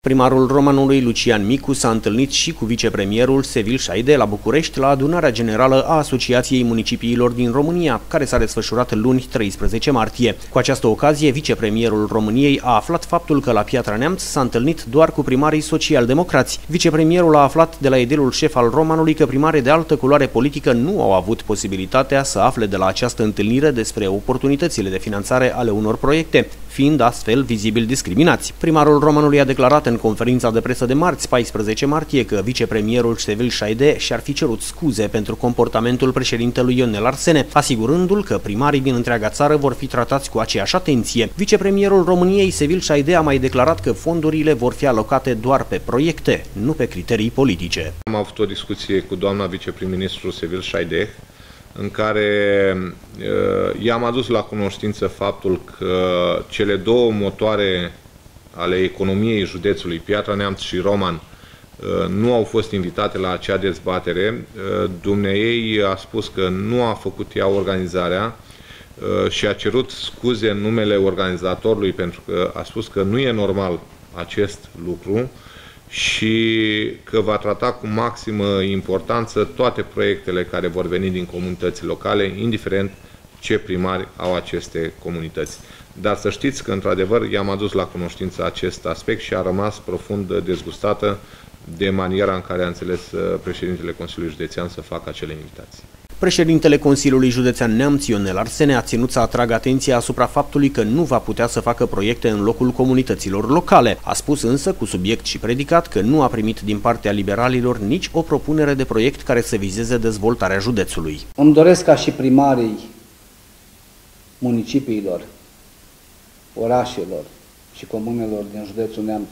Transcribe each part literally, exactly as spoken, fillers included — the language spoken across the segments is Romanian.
Primarul Romanului Lucian Micu s-a întâlnit și cu vicepremierul Sevil Șaide la București la adunarea generală a Asociației Municipiilor din România, care s-a desfășurat luni treisprezece martie. Cu această ocazie, vicepremierul României a aflat faptul că la Piatra Neamț s-a întâlnit doar cu primarii social-democrați. Vicepremierul a aflat de la edilul șef al Romanului că primarii de altă culoare politică nu au avut posibilitatea să afle de la această întâlnire despre oportunitățile de finanțare ale unor proiecte, fiind astfel vizibil discriminați. Primarul Romanului a declarat în conferința de presă de marți, paisprezece martie, că vicepremierul Cerut Scuze și-ar fi cerut scuze pentru comportamentul președintelui Ionel Arsene, asigurându-l că primarii din întreaga țară vor fi tratați cu aceeași atenție. Vicepremierul României, Cerut Scuze, a mai declarat că fondurile vor fi alocate doar pe proiecte, nu pe criterii politice. Am avut o discuție cu doamna viceprim-ministru Cerut Scuze, în care uh, i-am adus la cunoștință faptul că cele două motoare ale economiei județului, Piatra Neamț și Roman, uh, nu au fost invitate la acea dezbatere. Uh, Dumnezeu a spus că nu a făcut ea organizarea uh, și a cerut scuze în numele organizatorului, pentru că a spus că nu e normal acest lucru și că va trata cu maximă importanță toate proiectele care vor veni din comunități locale, indiferent ce primari au aceste comunități. Dar să știți că, într-adevăr, i-am adus la cunoștință acest aspect și a rămas profund dezgustată de maniera în care a înțeles președintele Consiliului Județean să facă acele invitații. Președintele Consiliului Județean Neamț, Ionel Arsene, a ținut să atragă atenția asupra faptului că nu va putea să facă proiecte în locul comunităților locale. A spus însă, cu subiect și predicat, că nu a primit din partea liberalilor nici o propunere de proiect care să vizeze dezvoltarea județului. Îmi doresc ca și primarii municipiilor, orașelor și comunelor din județul Neamț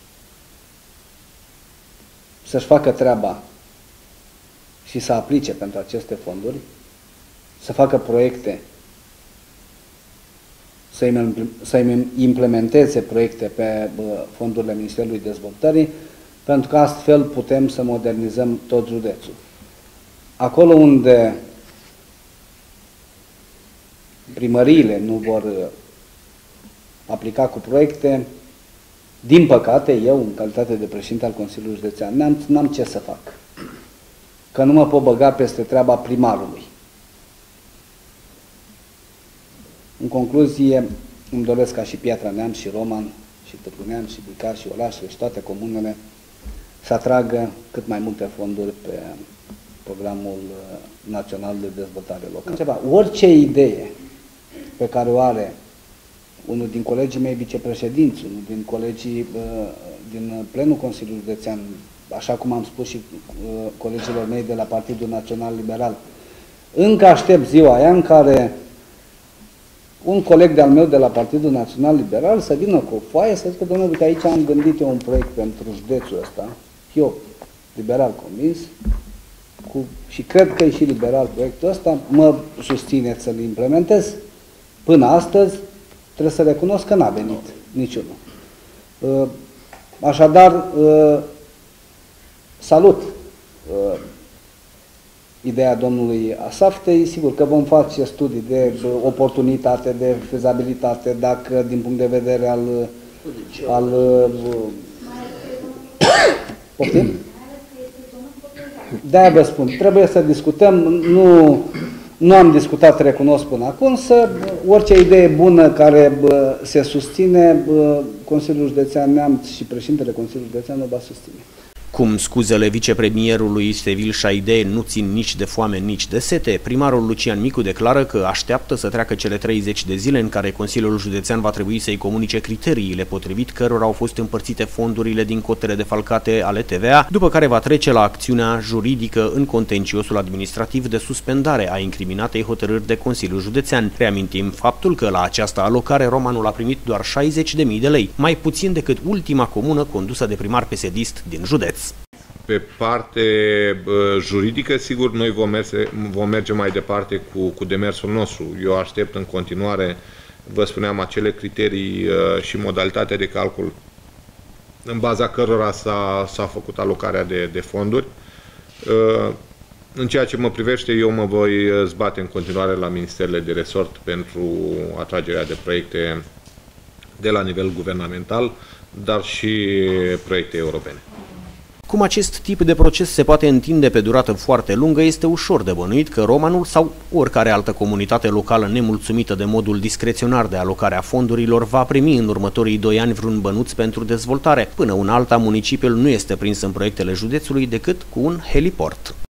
să-și facă treaba și să aplice pentru aceste fonduri, să facă proiecte, să implementeze proiecte pe fondurile Ministerului Dezvoltării, pentru că astfel putem să modernizăm tot județul. Acolo unde primăriile nu vor aplica cu proiecte, din păcate, eu, în calitate de președinte al Consiliului Județean Neamț, n-am ce să fac. Că nu mă pot băga peste treaba primarului. În concluzie, îmi doresc ca și Piatra Neamț, și Roman, și Târgu Neamț, și Bicar, și orașele, și toate comunele să atragă cât mai multe fonduri pe Programul Național de Dezvoltare Locală. Orice idee pe care o are unul din colegii mei vicepreședinți, unul din colegii din plenul Consiliului Județean, așa cum am spus și uh, colegilor mei de la Partidul Național Liberal, încă aștept ziua aia în care un coleg de-al meu de la Partidul Național Liberal să vină cu o foaie să zică, domnule, uite, aici am gândit eu un proiect pentru județul ăsta, eu, liberal convins, cu, și cred că e și liberal proiectul ăsta, mă susțineți să-l implementez. Până astăzi, trebuie să recunosc că n-a venit niciunul. Uh, așadar, uh, salut uh, ideea domnului Asaftei, sigur că vom face studii de oportunitate, de fezabilitate, dacă din punct de vedere al... al uh, de-aia vă spun, trebuie să discutăm, nu, nu am discutat, recunosc până acum, însă orice idee bună care bă, se susține, bă, Consiliul Județean Neamț și președintele Consiliului Județean o va susține. Cum scuzele vicepremierului Cerut Scuze nu țin nici de foame, nici de sete, primarul Lucian Micu declară că așteaptă să treacă cele treizeci de zile în care Consiliul Județean va trebui să-i comunice criteriile potrivit cărora au fost împărțite fondurile din cotele defalcate ale T V A, după care va trece la acțiunea juridică în contenciosul administrativ de suspendare a incriminatei hotărâri de Consiliul Județean. Reamintim faptul că la această alocare Romanul a primit doar șaizeci de mii de lei, mai puțin decât ultima comună condusă de primar P S D-ist din județ. Pe parte uh, juridică, sigur, noi vom merge, vom merge mai departe cu, cu demersul nostru. Eu aștept în continuare, vă spuneam, acele criterii uh, și modalitatea de calcul în baza cărora s-a făcut alocarea de, de fonduri. Uh, în ceea ce mă privește, eu mă voi zbate în continuare la ministerele de resort pentru atragerea de proiecte de la nivel guvernamental, dar și proiecte europene. Cum acest tip de proces se poate întinde pe durată foarte lungă, este ușor de bănuit că Romanul sau oricare altă comunitate locală nemulțumită de modul discreționar de alocare a fondurilor va primi în următorii doi ani vreun bănuț pentru dezvoltare. Până una alta, municipiul nu este prins în proiectele județului decât cu un heliport.